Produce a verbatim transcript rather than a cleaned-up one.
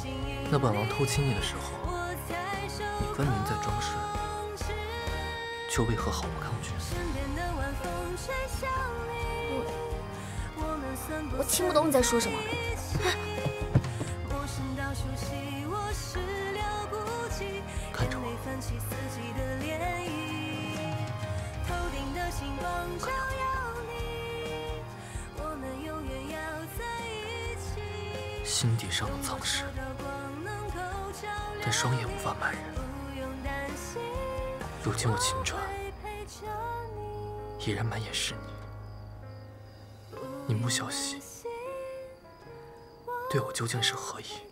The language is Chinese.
那本王偷亲你的时候，你分明在装睡，却为何毫不抗拒？ 我我听不懂你在说什么。 看着我。 心底上能藏尸，但双眼无法瞒人。如今我秦川已然满眼是你，你穆小溪对我究竟是何意？